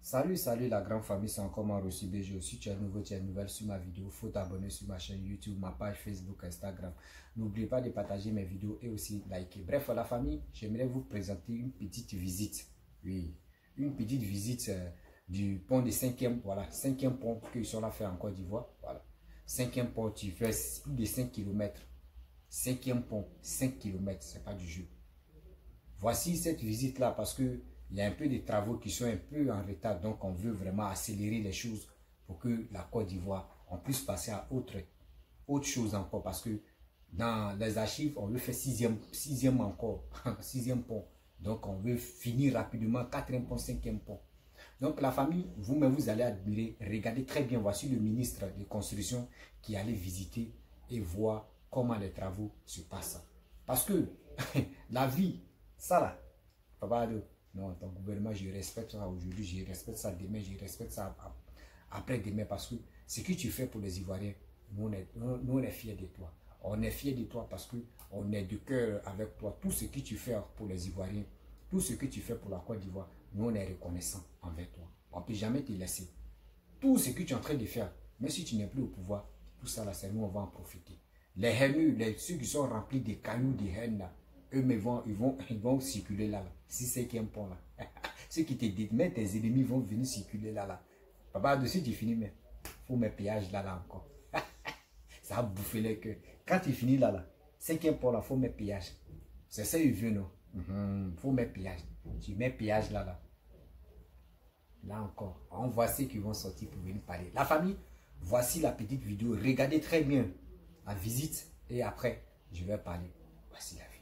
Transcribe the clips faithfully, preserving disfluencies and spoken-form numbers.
Salut, salut la grande famille, c'est encore moi Rossi B G. Si tu es nouveau, tu es nouvelle sur ma vidéo, il faut t'abonner sur ma chaîne YouTube, ma page Facebook, Instagram. N'oubliez pas de partager mes vidéos et aussi liker. Bref, la famille, j'aimerais vous présenter une petite visite. Oui, une petite visite euh, du pont de cinquième, voilà, cinquième pont qu'ils sont là fait en Côte d'Ivoire. Voilà, cinquième pont, tu fais plus de cinq kilomètres. Cinquième pont, cinq kilomètres, c'est pas du jeu. Voici cette visite-là parce que il y a un peu de travaux qui sont un peu en retard, donc on veut vraiment accélérer les choses pour que la Côte d'Ivoire, on puisse passer à autre, autre chose encore, parce que dans les archives, on veut faire sixième, sixième encore, sixième pont. Donc on veut finir rapidement quatrième pont, cinquième pont. Donc la famille, vous-même, vous allez admirer, regardez très bien, voici le ministre de construction qui allait visiter et voir comment les travaux se passent. Parce que la vie, ça là, papa de... Non, ton gouvernement, je respecte ça aujourd'hui, je respecte ça demain, je respecte ça après-demain, parce que ce que tu fais pour les Ivoiriens, nous on est, nous, nous, on est fiers de toi. On est fiers de toi parce qu'on est de cœur avec toi. Tout ce que tu fais pour les Ivoiriens, tout ce que tu fais pour la Côte d'Ivoire, nous on est reconnaissants envers toi. On ne peut jamais te laisser. Tout ce que tu es en train de faire, même si tu n'es plus au pouvoir, tout ça là, c'est nous, on va en profiter. Les haineux, les, ceux qui sont remplis de cailloux, de haine là, eux, mais vont, ils, vont, ils vont circuler là, là. Si c'est qu'il y a un pont là. Ceux qui te disent, mais tes ennemis vont venir circuler là, là. Papa, de suite, tu finis, mais il faut mes péages là, là encore. Ça a bouffé les cœurs. Quand tu finis là, là, cinquième pont là, il faut mes péages. C'est ça, il veut, non? Il mm-hmm. faut mes péages. Tu mets péage là, là. Là encore. On voit ceux qui vont sortir pour venir parler. La famille, voici la petite vidéo. Regardez très bien la visite et après, je vais parler. Voici la vidéo.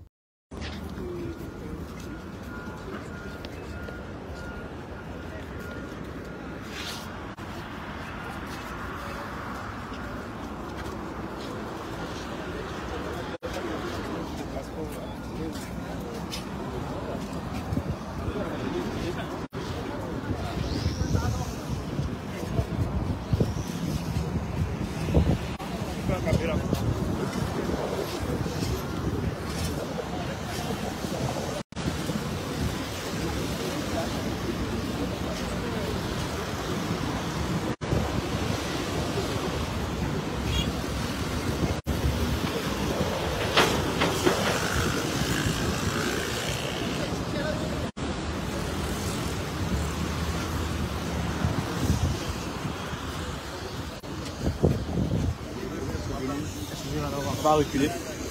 On va reculer.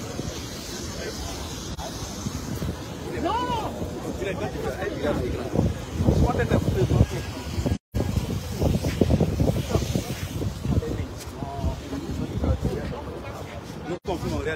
Non. Nous confirmons rien.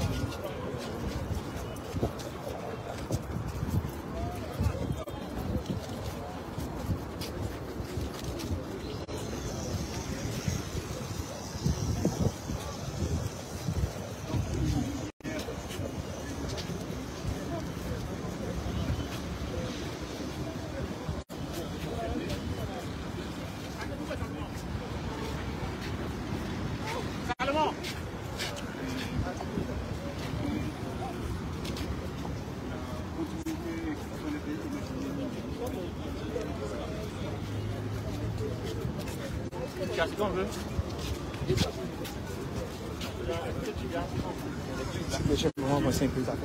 Qu'est-ce qu'on veut? Deixa eu arrumar sempre tá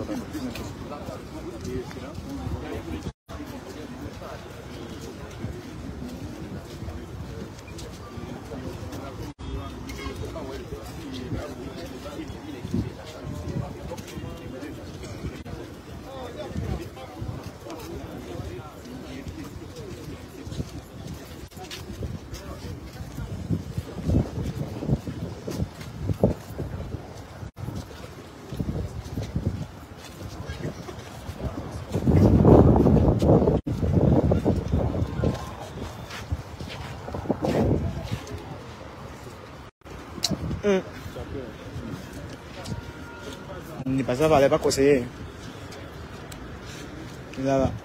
Ni pasaba, le va a conseiller. Là, là.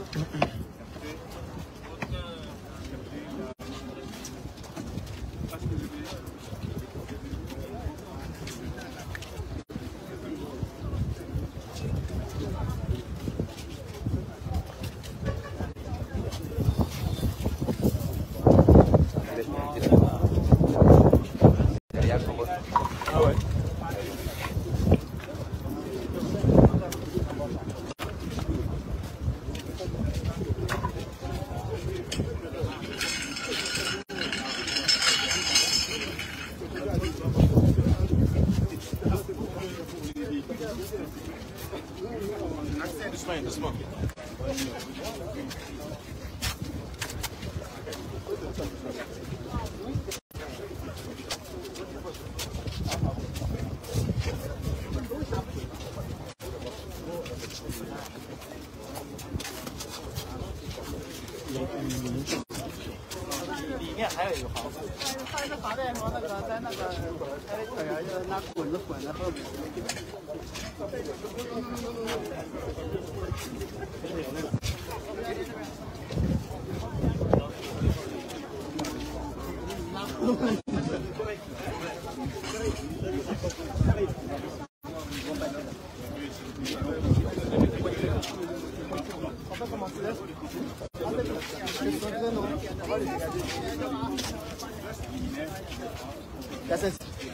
里面还有一个房子， 它是房贷和那个在那个哎对呀，就是拿滚子滚的后面。Gracias.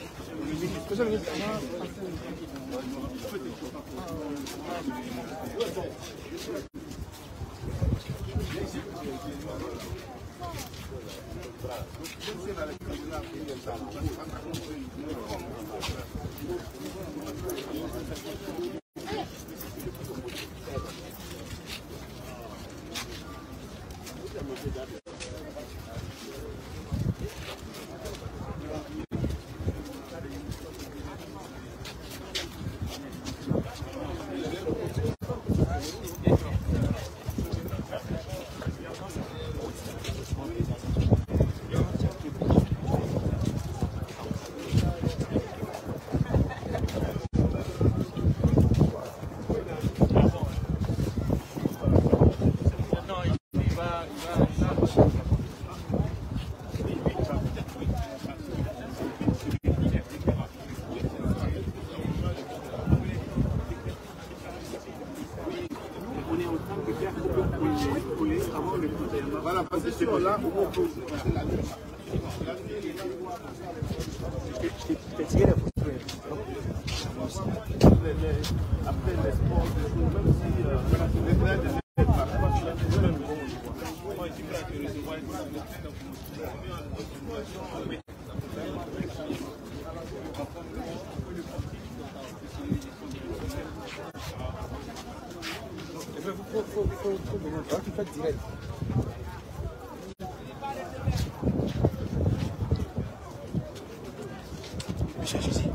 Voilà, parce que c'est là où on peut. Après les sports, même si les frères de faut, faut, faut, faut venir. Alors tu fais direct. Je cherche ici.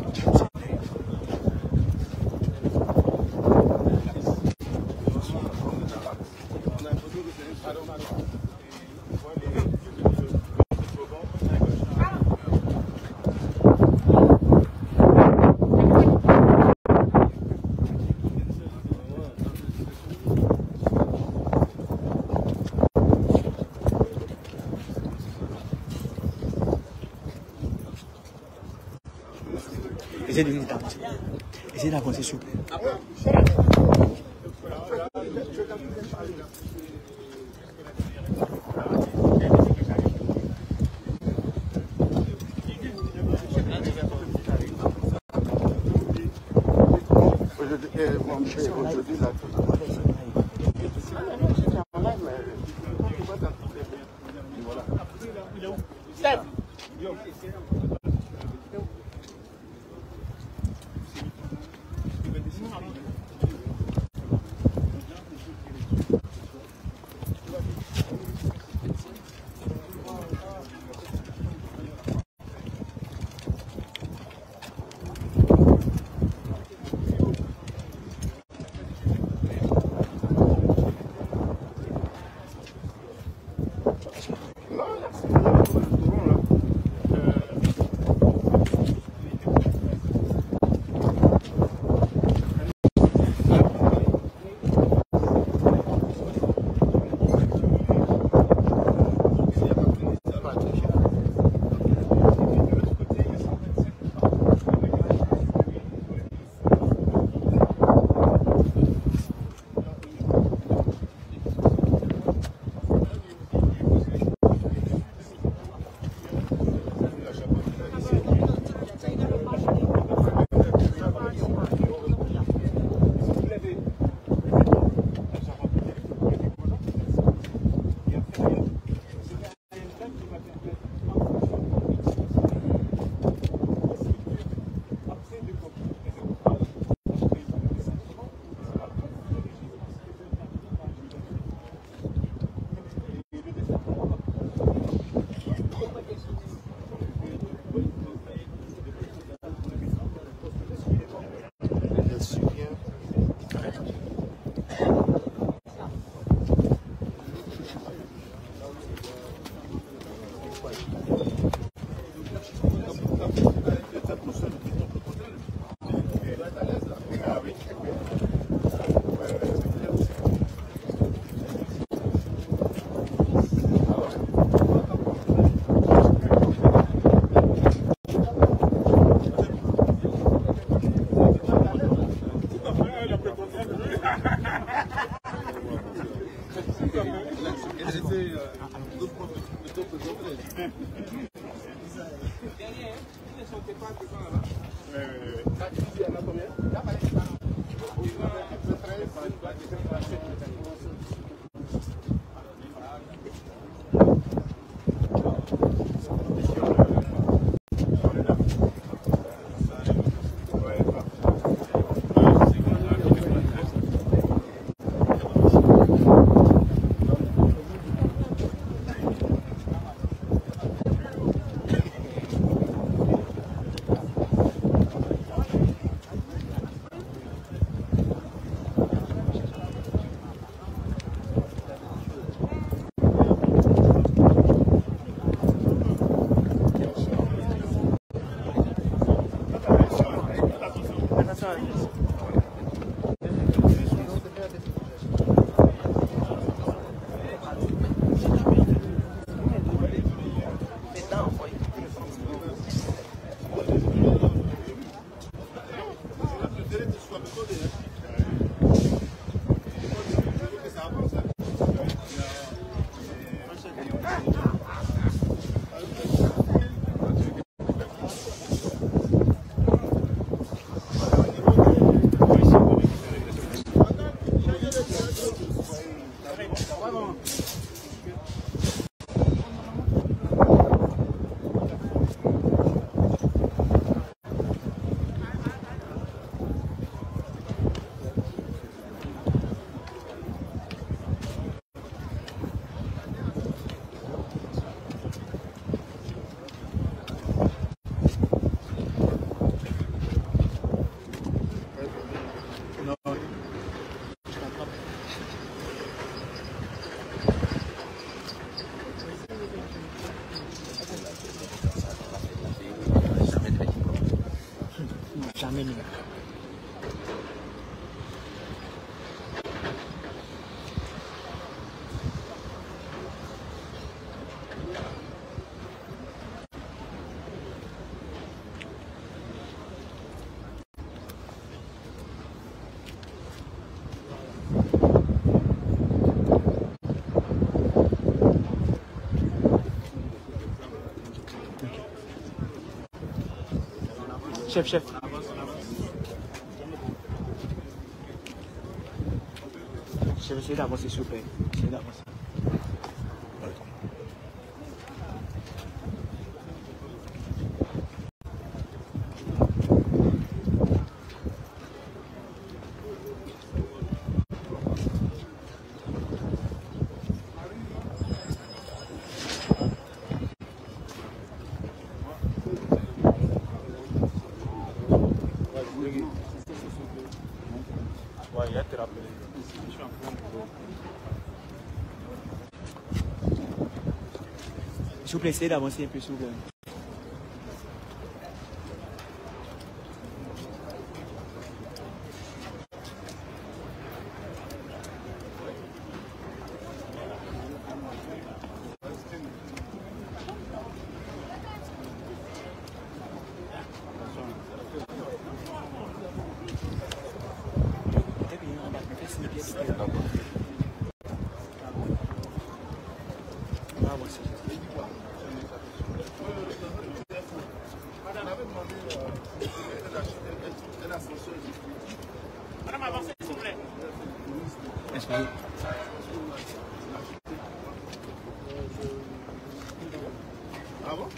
Essayez de venir d'avancer. Essayez d'avancer, s'il vous plaît. Aujourd'hui, là, Jamais mis. Chef, chef. Je vais essayer d'avancer, s'il vous plaît. Essayez d'avancer. S'il vous plaît, essayez d'avancer un peu, s'il vous plaît. Madame, avancez, s'il vous plaît. Ah bon?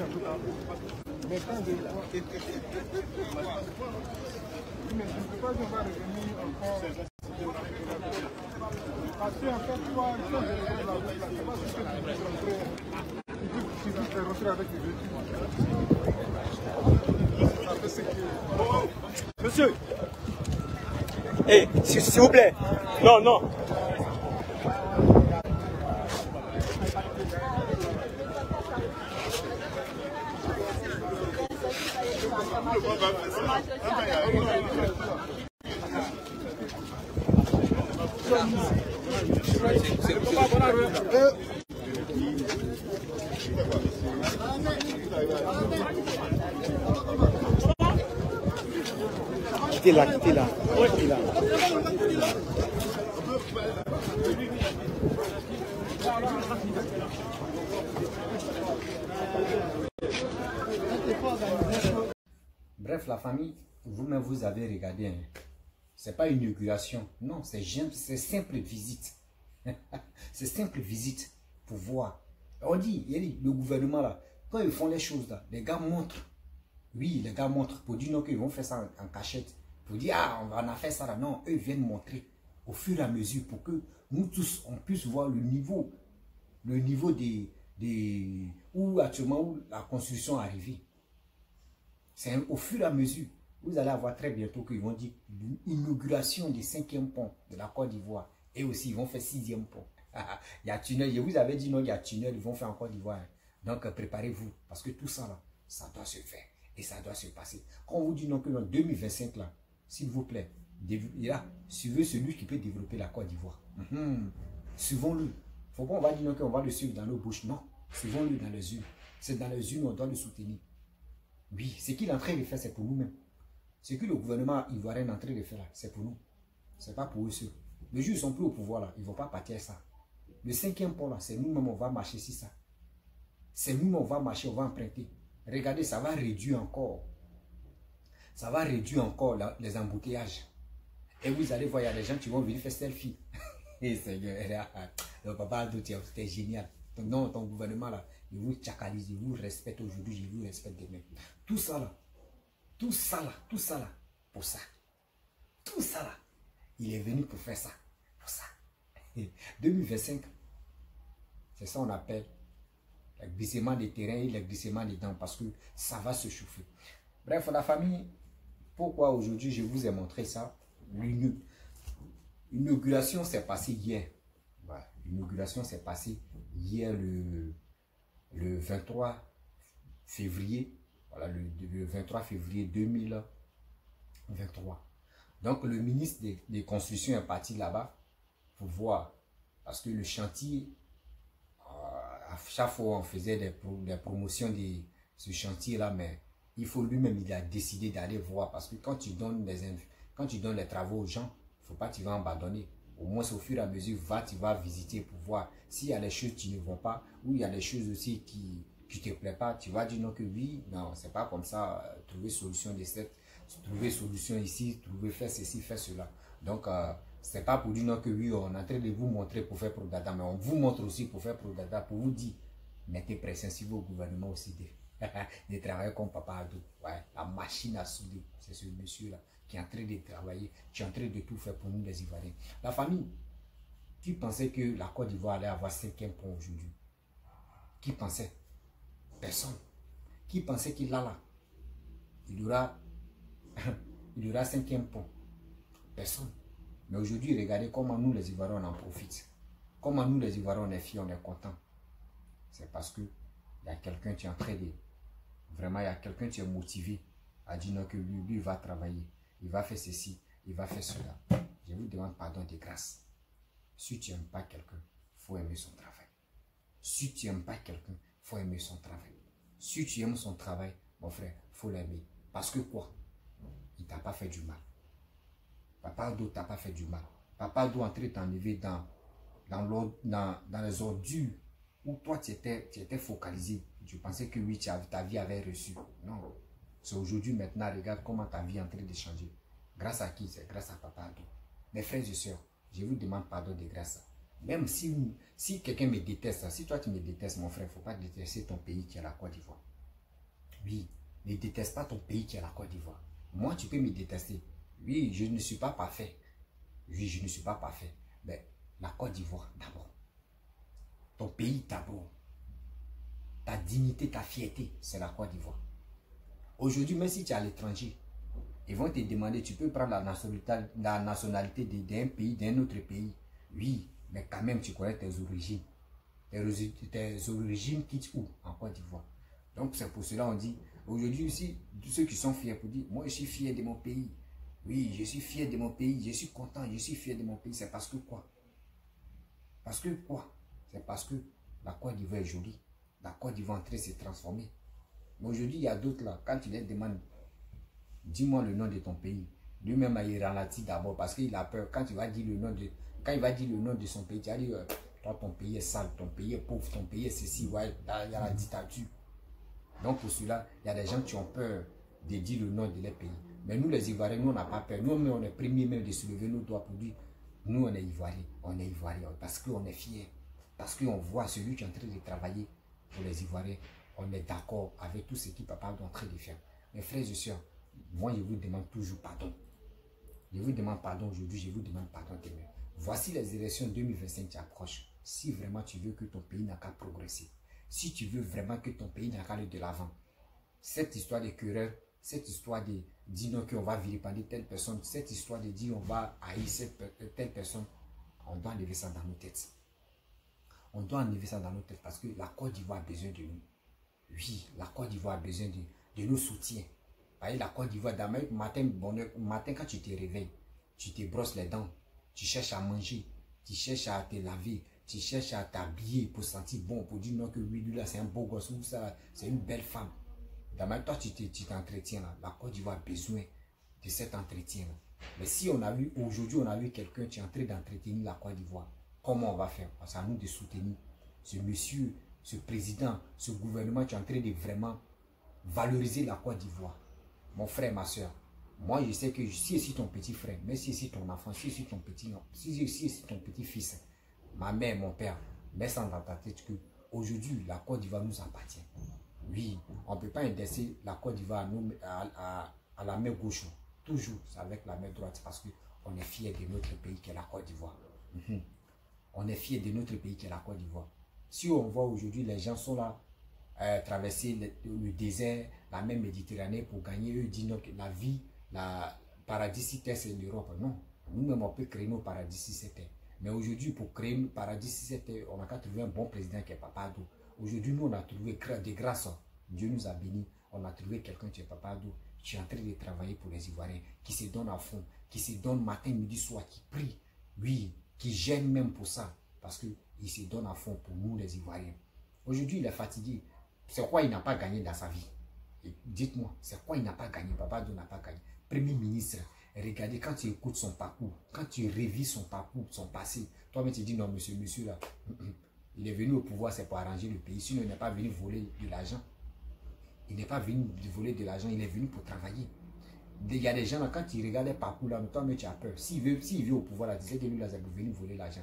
Mais quand je vois... Mais je ne peux pas, on va revenir encore... Parce qu'en fait, toi, quand je regarde la route, là, c'est pas ce que tu veux rentrer. Tu veux rentrer avec les véhicules. Ça fait ce que... Monsieur! Eh, hey, s'il vous plaît! Non, non! Quittez là, quittez là, quittez là. Bref, la famille, vous-même vous avez regardé, hein. C'est pas une inauguration, non, c'est simple visite. C'est simple visite pour voir. On dit, le gouvernement là, quand ils font les choses là, les gars montrent. Oui, les gars montrent pour dire non qu'ils vont faire ça en, en cachette. Pour dire, ah, on a fait ça là. Non, eux viennent montrer au fur et à mesure pour que nous tous, on puisse voir le niveau, le niveau des, des où actuellement où la construction est arrivée. C'est au fur et à mesure. Vous allez avoir très bientôt qu'ils vont dire l'inauguration du cinquième pont de la Côte d'Ivoire. Et aussi, ils vont faire sixième pont. Il y a tunnel. Je vous avais dit non, il y a tunnel, ils vont faire en Côte d'Ivoire. Donc, préparez-vous. Parce que tout ça, là, ça doit se faire. Et ça doit se passer. Quand on vous dit non, que en deux mille vingt-cinq, là, s'il vous plaît, là, suivez celui qui peut développer la Côte d'Ivoire. Mm-hmm. Suivons-le. Il ne faut pas on va dire non, qu'on va le suivre dans nos bouches. Non. Suivons-le dans les unes. C'est dans les unes, on doit le soutenir. Oui, ce qu'il est en train de faire, c'est pour nous-mêmes. Ce que le gouvernement ivoirien est en train de faire là, c'est pour nous. Ce n'est pas pour eux seuls. Les juges sont plus au pouvoir là, ils ne vont pas partir ça. Le cinquième pont là, c'est nous-mêmes, on va marcher sur ça. C'est nous-mêmes, on va marcher, on va emprunter. Regardez, ça va réduire encore. Ça va réduire encore la, les embouteillages. Et vous allez voir, il y a des gens qui vont venir faire selfie. Et Seigneur, le papa c'était génial. Non, ton gouvernement là, il vous tchakalise, il vous respecte aujourd'hui, il vous respecte demain. Tout ça là, tout ça là, tout ça là, pour ça. Tout ça là, il est venu pour faire ça, pour ça. deux mille vingt-cinq, c'est ça on appelle le glissement des terrains et le glissement des dents parce que ça va se chauffer. Bref, la famille, pourquoi aujourd'hui je vous ai montré ça? L'inauguration s'est passée hier. Voilà. L'inauguration s'est passée hier le, le vingt-trois février. Voilà, le, le vingt-trois février deux mille vingt-trois. Donc le ministre des, des Constructions est parti là-bas pour voir. Parce que le chantier, à chaque fois on faisait des, pro, des promotions de ce chantier-là, mais il faut lui-même, il a décidé d'aller voir. Parce que quand tu donnes des, quand tu donnes les travaux aux gens, il ne faut pas que tu vas abandonner. Au moins, au fur et à mesure, va, tu vas visiter pour voir s'il y a des choses qui ne vont pas, ou il y a des choses aussi qui ne te plaisent pas. Tu vas dire non que oui, non, c'est pas comme ça. Euh, trouver solution de cette, trouver solution ici, trouver faire ceci, faire cela. Donc, euh, c'est pas pour dire non que oui, on est en train de vous montrer pour faire Prodada, mais on vous montre aussi pour faire Prodada, pour vous dire, mettez pression sur vos gouvernements aussi de, de travailler comme Papa Addo. Ouais, la machine à souder, c'est ce monsieur-là qui est en train de travailler, qui est en train de tout faire pour nous les Ivoiriens. La famille, qui pensait que la Côte d'Ivoire allait avoir cinquième pont aujourd'hui? Qui pensait? Personne. Qui pensait qu'il a là? Il y aura, il y aura cinquième pont? Personne. Mais aujourd'hui, regardez comment nous les Ivoiriens on en profite. Comment nous les Ivoiriens on est fiers, on est contents. C'est parce que il y a quelqu'un qui est en train de... Vraiment, il y a quelqu'un qui est motivé à dire non que lui, lui va travailler. Il va faire ceci, il va faire cela. Je vous demande pardon de grâce. Si tu n'aimes pas quelqu'un, il faut aimer son travail. Si tu n'aimes pas quelqu'un, il faut aimer son travail. Si tu aimes son travail, mon frère, il faut l'aimer. Parce que quoi? Il ne t'a pas fait du mal. Papa Addo t'a pas fait du mal. Papa Addo est en train de t'enlever dans, dans, dans, dans les ordures où toi tu étais, tu étais focalisé. Tu pensais que oui, tu avais, ta vie avait reçu. Non. C'est aujourd'hui, maintenant, regarde comment ta vie est en train de changer. Grâce à qui? C'est grâce à Papa Addo. Mes frères et sœurs, je vous demande pardon de grâce. Même si, si quelqu'un me déteste, si toi tu me détestes, mon frère, il ne faut pas détester ton pays qui est la Côte d'Ivoire. Oui, ne déteste pas ton pays qui est la Côte d'Ivoire. Moi, tu peux me détester. Oui, je ne suis pas parfait. Oui, je ne suis pas parfait. Mais la Côte d'Ivoire, d'abord. Ton pays, d'abord. Ta dignité, ta fierté, c'est la Côte d'Ivoire. Aujourd'hui, même si tu es à l'étranger, ils vont te demander, tu peux prendre la nationalité, la nationalité d'un pays, d'un autre pays. Oui, mais quand même, tu connais tes origines. Tes, tes origines quittent où? En Côte d'Ivoire. Donc, c'est pour cela qu'on dit, aujourd'hui aussi, tous ceux qui sont fiers pour dire, moi, je suis fier de mon pays. Oui, je suis fier de mon pays, je suis content, je suis fier de mon pays. C'est parce que quoi? Parce que quoi? C'est parce que la Côte d'Ivoire est jolie. La Côte d'Ivoire est en train de se transformer. Mais aujourd'hui, il y a d'autres là, quand tu les demandes, dis-moi le nom de ton pays. Lui-même, il ralentit d'abord parce qu'il a peur. Quand il va dire le nom de, quand il va dire le nom de son pays, tu vas dire, euh, toi, ton pays est sale, ton pays est pauvre, ton pays est ceci, ouais, là, il y a la dictature. Donc pour cela, il y a des gens qui ont peur de dire le nom de leur pays. Mais nous, les Ivoiriens, nous, on n'a pas peur. Nous, on est premiers même de soulever nos doigts pour dire, nous, on est Ivoiriens, on est Ivoiriens, parce qu'on est fiers, parce qu'on voit celui qui est en train de travailler pour les Ivoiriens. On est d'accord avec tout ce qui papa est en train de faire. Mes frères et sœurs, moi, je vous demande toujours pardon. Je vous demande pardon aujourd'hui, je vous demande pardon demain. Voici les élections deux mille vingt-cinq qui approchent. Si vraiment tu veux que ton pays n'a qu'à progresser, si tu veux vraiment que ton pays n'a qu'à aller de l'avant, cette histoire de querelle, cette histoire de dire non qu'on va vilipender telle personne, cette histoire de dire on va haïr cette, telle personne, on doit enlever ça dans nos têtes. On doit enlever ça dans nos têtes parce que la Côte d'Ivoire a besoin de nous. Oui, la Côte d'Ivoire a besoin de, de nos soutiens. Voyez, la Côte d'Ivoire, matin, bonheur, matin, quand tu te réveilles, tu te brosses les dents, tu cherches à manger, tu cherches à te laver, tu cherches à t'habiller pour sentir bon, pour dire non que oui, lui là c'est un beau gosse, ou ça c'est une belle femme. D'abord, toi tu t'entretiens là, la Côte d'Ivoire a besoin de cet entretien là. Mais si on a vu, aujourd'hui on a vu quelqu'un qui est en train d'entretenir la Côte d'Ivoire, comment on va faire? C'est à nous de soutenir ce monsieur, ce président, ce gouvernement qui est en train de vraiment valoriser la Côte d'Ivoire. Mon frère, ma soeur, moi je sais que si c'est ton petit frère, mais si c'est ton enfant, si c'est ton petit, si c'est ton petit fils, ma mère, mon père, mets ça dans ta tête que aujourd'hui la Côte d'Ivoire nous appartient. Oui, on ne peut pas indexer la Côte d'Ivoire à, à, à la main gauche, toujours avec la main droite parce qu'on est fiers de notre pays qui est la Côte d'Ivoire. Mm-hmm. On est fiers de notre pays qui est la Côte d'Ivoire. Si on voit aujourd'hui les gens sont là, Euh, traverser le, le désert, la mer Méditerranée pour gagner, eux disent que la vie, la paradis si terre c'est l'Europe. Non, nous-mêmes on peut créer nos paradis si c'était. Mais aujourd'hui pour créer nos paradis si c'était, on n'a qu'à trouver un bon président qui est Papado. Aujourd'hui nous on a trouvé des grâces, Dieu nous a bénis, on a trouvé quelqu'un qui est Papado, qui est en train de travailler pour les Ivoiriens, qui se donne à fond, qui se donne matin, midi, soir, qui prie, oui, qui gêne même pour ça, parce qu'il se donne à fond pour nous les Ivoiriens. Aujourd'hui il est fatigué. C'est quoi il n'a pas gagné dans sa vie? Dites-moi, c'est quoi il n'a pas gagné? Papado n'a pas gagné. Premier ministre, regardez, quand tu écoutes son parcours, quand tu révises son parcours, son passé, toi-même tu dis non, monsieur, monsieur là, il est venu au pouvoir, c'est pour arranger le pays. Sinon, il n'est pas venu voler de l'argent. Il n'est pas venu voler de l'argent, il est venu pour travailler. Il y a des gens là, quand tu regardes le parcours là, toi-même tu as peur. S'il veut, s'il veut au pouvoir là, tu sais que lui là, c'est pour venir voler l'argent.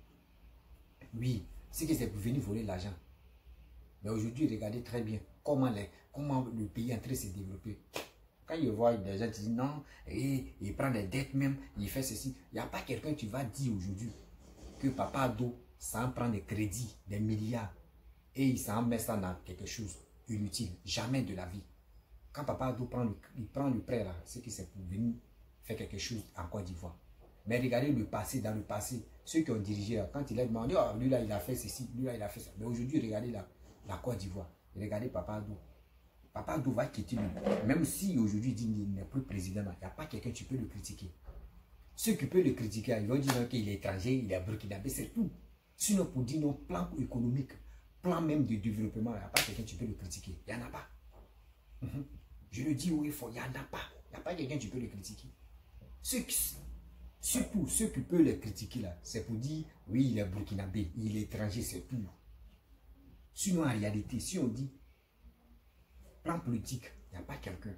Oui, c'est que c'est pour venir voler l'argent. Mais aujourd'hui, regardez très bien comment, les, comment le pays est en train de se développer. Quand il voit des gens qui disent non, et, il prend des dettes même, il fait ceci. Il n'y a pas quelqu'un qui va dire aujourd'hui que Papado, ça en prend des crédits, des milliards, et il s'en met ça dans quelque chose inutile. Jamais de la vie. Quand Papado prend le, il prend le prêt là, c'est que c'est pour venir faire quelque chose en Côte d'Ivoire. Mais regardez le passé, dans le passé, ceux qui ont dirigé là, quand il a demandé, oh, lui là il a fait ceci, lui là il a fait ça. Mais aujourd'hui, regardez là. La Côte d'Ivoire. Regardez Papado. Papado va quitter lui. Même si aujourd'hui il n'est plus président, il n'y a pas quelqu'un qui peut le critiquer. Ceux qui peuvent le critiquer, ils vont dire qu'il est étranger, il est burkinabé, c'est tout. Sinon pour dire non, plan économique, plan même de développement, il n'y a pas quelqu'un qui peut le critiquer. Il n'y en a pas. Mm-hmm. Je le dis où il faut, il n'y en a pas. Il n'y a pas quelqu'un qui peut le critiquer. Ceux qui, surtout ceux qui peuvent le critiquer là, c'est pour dire oui, il est burkinabé, il est étranger, c'est tout. Sinon, en réalité, si on dit plan politique, il n'y a pas quelqu'un.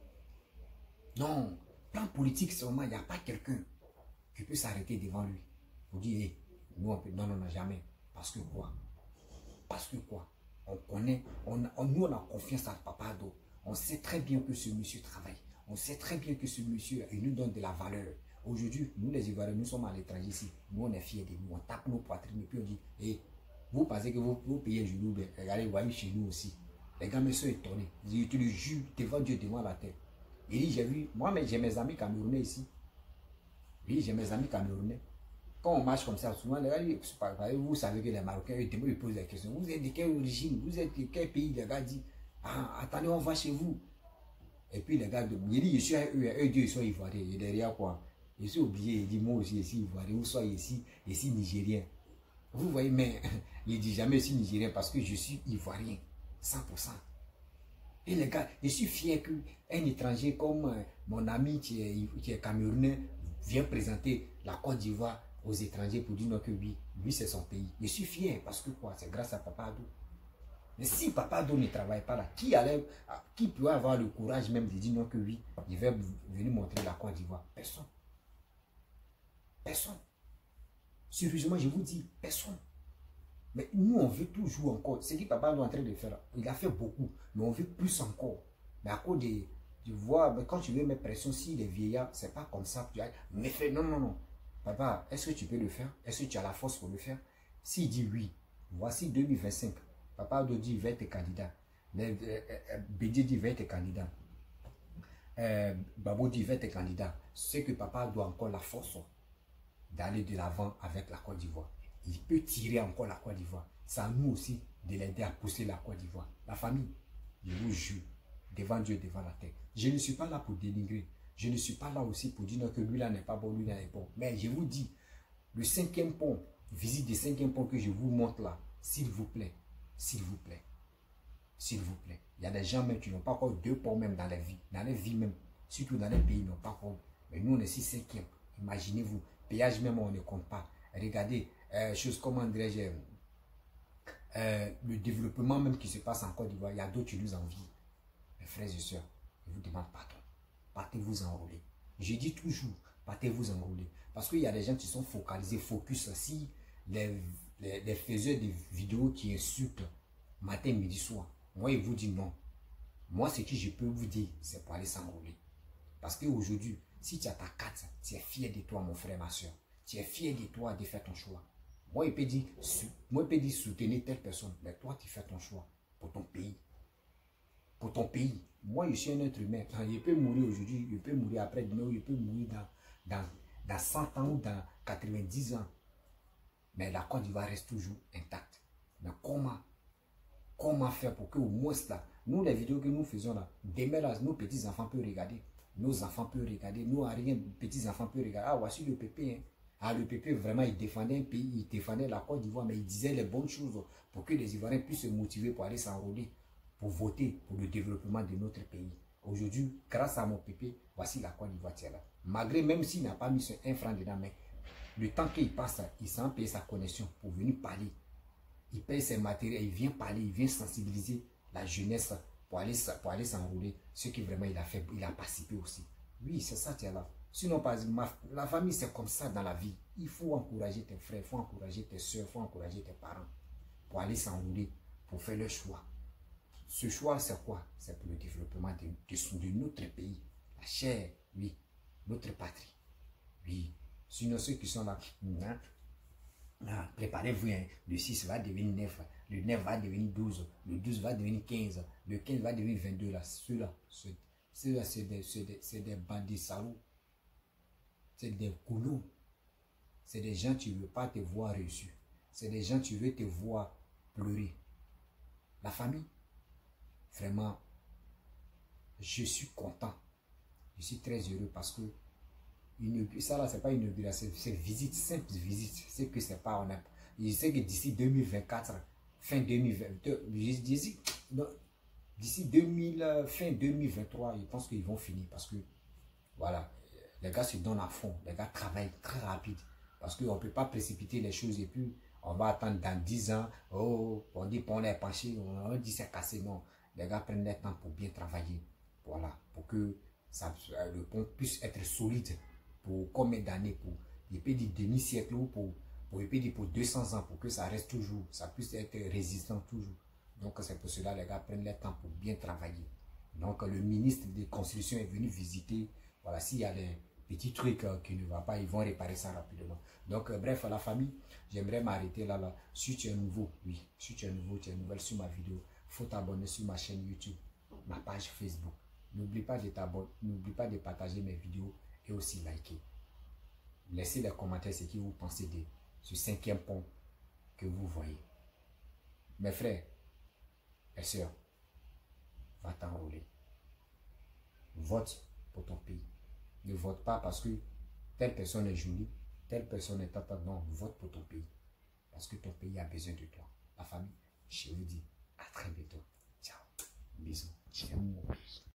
Non, plan politique seulement, il n'y a pas quelqu'un qui peut s'arrêter devant lui pour dire, hey, nous on peut, non, non, non, jamais. Parce que quoi? Parce que quoi? On connaît, on, on, nous on a confiance à Papado. On sait très bien que ce monsieur travaille. On sait très bien que ce monsieur, il nous donne de la valeur. Aujourd'hui, nous les Ivoiriens, nous sommes à l'étranger ici. Nous, on est fiers de nous. On tape nos poitrines et puis on dit, hey, vous pensez que vous, vous payez un genou, regardez, vous voyez chez nous aussi. Les gars me sont étonnés. Je te le jure, devant Dieu, devant la terre. Il dit, j'ai vu, moi, j'ai mes amis camerounais ici. Oui, j'ai mes amis camerounais. Quand on marche comme ça, souvent, les gars, vous savez que les Marocains, ils posent des questions. Vous êtes de quelle origine? Vous êtes de quel pays? Les gars disent, ah, attendez, on va chez vous. Et puis les gars, il dit, je suis à eux, eux, Dieu, ils sont ivoiriens. Et derrière quoi? Je suis oublié, il dit, moi aussi, ici, ivoirien, vous soyez ici, ici, nigérien. Vous voyez, mais il dit jamais ici, nigérien, parce que je suis ivoirien, cent pour cent. Et les gars, je suis fier qu'un étranger comme euh, mon ami qui est, qui est camerounais vient présenter la Côte d'Ivoire aux étrangers pour dire non que oui, lui c'est son pays. Je suis fier parce que quoi, c'est grâce à Papa Ado. Mais si Papa Ado ne travaille pas là, qui, allait, qui peut avoir le courage même de dire non que oui, il va venir montrer la Côte d'Ivoire? Personne. Personne. Sérieusement, je vous dis, personne. Mais nous, on veut toujours encore. C'est ce que Papa Ado est en train de faire. Il a fait beaucoup, mais on veut plus encore. Mais à cause de, de voir, mais quand tu veux mettre pression, si les vieillards, c'est pas comme ça. Tu as, mais fais, non, non, non. Papa, est-ce que tu peux le faire? Est-ce que tu as la force pour le faire? S'il dit oui, voici deux mille vingt-cinq. Papa Ado dit, il va être candidat. Bédié dit, il va être candidat. Euh, Babo dit, il va être candidat. C'est que Papa Ado a encore la force d'aller de l'avant avec la Côte d'Ivoire. Il peut tirer encore la Côte d'Ivoire. C'est à nous aussi de l'aider à pousser la Côte d'Ivoire. La famille, je vous jure, devant Dieu, devant la terre. Je ne suis pas là pour dénigrer. Je ne suis pas là aussi pour dire que lui là n'est pas bon, lui là n'est bon. Mais je vous dis, le cinquième pont, visite des cinquième pont que je vous montre là, s'il vous plaît, s'il vous plaît, s'il vous plaît. Il y a des gens même qui n'ont pas encore deux ponts même dans la vie, dans les vies même, surtout dans les pays, ils n'ont pas encore. Mais nous on est si cinquième. Imaginez-vous, péage même on ne compte pas. Regardez, euh, chose comme dirais-je, euh, le développement même qui se passe en Côte d'Ivoire, il y a d'autres qui nous envient. Mes frères et sœurs, je vous demande pardon. Partez-vous enrôler. Je dis toujours, partez-vous enrôler. Parce qu'il y a des gens qui sont focalisés, focus si les, les, les faiseurs de vidéos qui insultent matin, midi, soir. Moi, il vous dit non. Moi, ce que je peux vous dire, c'est pour aller s'enrôler. Parce qu'aujourd'hui, si tu as ta carte, tu es fier de toi, mon frère, ma soeur. Tu es fier de toi de faire ton choix. Moi, il peut dire, moi, il peut dire soutenir telle personne. Mais toi, tu fais ton choix pour ton pays. Pour ton pays. Moi, je suis un être humain. Je peux mourir aujourd'hui, je peux mourir après demain, je peux mourir dans, dans, dans cent ans ou dans quatre-vingt-dix ans. Mais la Côte d'Ivoire reste toujours intacte. Mais comment, comment faire pour que au moins là, nous, les vidéos que nous faisons là, demain là, nos petits-enfants peuvent regarder. Nos enfants peuvent regarder. Nous, rien, petits-enfants peuvent regarder. Ah, voici le Pépé. Hein. Ah, le Pépé, vraiment, il défendait un pays, il défendait la Côte d'Ivoire, mais il disait les bonnes choses pour que les Ivoiriens puissent se motiver pour aller s'enrôler, pour voter pour le développement de notre pays. Aujourd'hui, grâce à mon Pépé, voici la Côte d'Ivoire là. Malgré, même s'il n'a pas mis un franc dedans, mais le temps qu'il passe, il s'en paye sa connexion pour venir parler. Il paye ses matériels, il vient parler, il vient sensibiliser la jeunesse pour aller, pour aller s'enrôler. Ce qui vraiment il a fait, il a participé aussi. Oui, c'est ça, tu es là. Sinon, pas, ma, la famille, c'est comme ça dans la vie. Il faut encourager tes frères, il faut encourager tes soeurs, il faut encourager tes parents pour aller s'enrôler, pour faire leur choix. Ce choix, c'est quoi? C'est pour le développement de, de, de notre pays. La chair, oui. Notre patrie. Oui. Sinon, ceux qui sont là, hein, ah, préparez-vous, hein, le six va devenir neuf, le neuf va devenir douze, le douze va devenir quinze, le quinze va devenir vingt-deux. Là, ceux-là, ceux-là, c'est des, des, des bandits salauds. C'est des coulons. C'est des gens qui ne veulent pas te voir réussir. C'est des gens qui veulent te voir pleurer. La famille, vraiment, je suis content. Je suis très heureux parce que une, ça là, c'est pas une inauguration, c'est visite, simple visite. C'est que c'est pas, on a, je sais que d'ici deux mille vingt-quatre, fin deux mille vingt-deux, d'ici deux mille, fin deux mille vingt-trois, je pense qu'ils vont finir parce que, voilà, les gars se donnent à fond, les gars travaillent très rapide parce qu'on ne peut pas précipiter les choses et puis on va attendre dans dix ans, oh, on dit qu'on est penché, on dit c'est cassé, non. Les gars prennent le temps pour bien travailler, voilà, pour que ça, le pont puisse être solide pour combien d'années, pour, il peut dire demi-siècle ou pour, pour, il peut dire pour deux cents ans, pour que ça reste toujours, ça puisse être résistant toujours. Donc c'est pour cela les gars prennent le temps pour bien travailler. Donc, le ministre des Constructions est venu visiter. Voilà, s'il y a des petits trucs euh, qui ne vont pas, ils vont réparer ça rapidement. Donc, euh, bref, la famille, j'aimerais m'arrêter là, là. Si tu es nouveau, oui, si tu es nouveau, tu es nouvelle sur ma vidéo, il faut t'abonner sur ma chaîne YouTube, ma page Facebook. N'oublie pas de t'abonner, n'oublie pas de partager mes vidéos et aussi liker. Laissez des commentaires ce que vous pensez de ce cinquième pont que vous voyez. Mes frères et sœurs, va t'enrôler. Vote pour ton pays. Ne vote pas parce que telle personne est jolie, telle personne est tata. Non, vote pour ton pays. Parce que ton pays a besoin de toi. La famille, je vous dis à très bientôt. Ciao. Bisous. Je t'aime.